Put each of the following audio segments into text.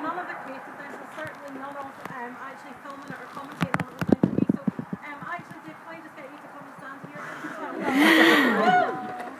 none of it created this, and certainly none of actually filming it or commentating on it was down to me. So actually, Dave, can I just get you to come and stand here as well?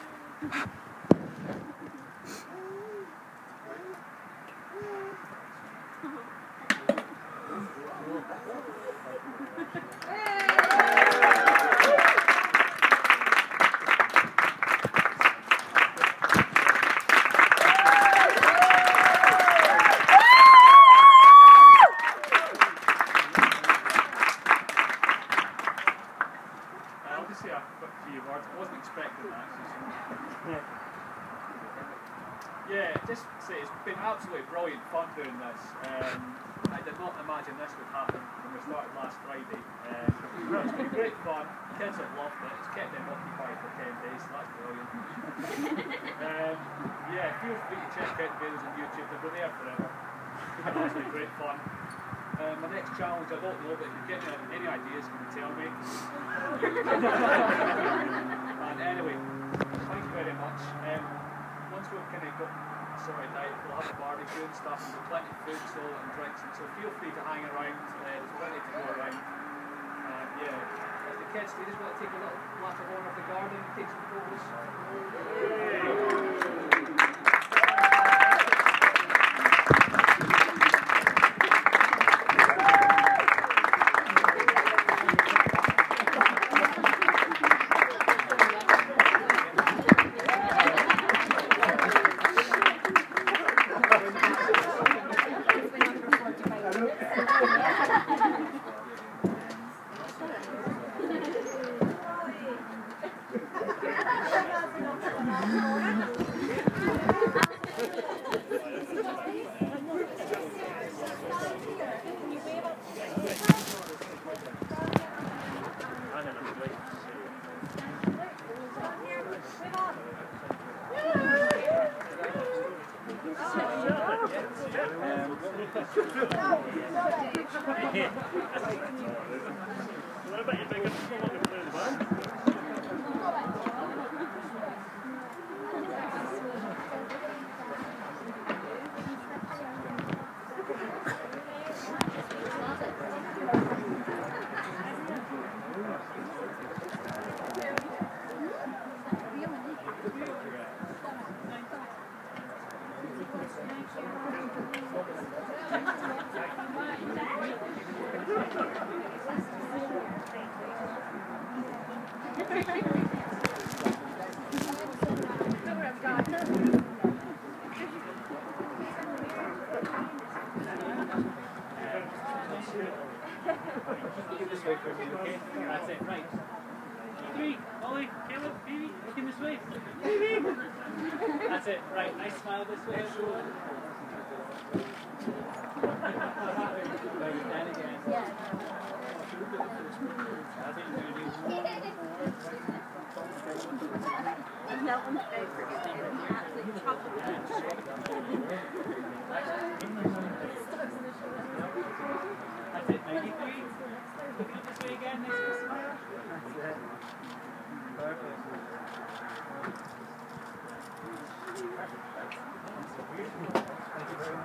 Yeah, just say it's been absolutely brilliant fun doing this. I did not imagine this would happen when we started last Friday. It's been great fun. Kids have loved it. It's kept them occupied for 10 days, so that's brilliant. Yeah, feel free to check out the videos on YouTube. They'll be there forever. It's been absolutely great fun. My next challenge, I don't know, but if you get any ideas, can you tell me? And anyway, thank you very much. Once we've kind of got sorted out, we'll have a barbecue and stuff, and there's plenty of food and drinks, and so feel free to hang around. There's plenty to go around. Yeah, as the kids, they just want to take a little lap of honour of the garden and take some photos. What about your biggest one in the band? This way for me, okay? That's it, right. Three, Ollie, Caleb, Phoebe, looking this way. That's it, right. Nice smile this way. Right, then again. Yeah. I think you're going to do one more. That one's very pretty. Absolutely chocolate. That's it, 93. Looking up this way again, nice and smile. That's it. Perfect. Thank you very much.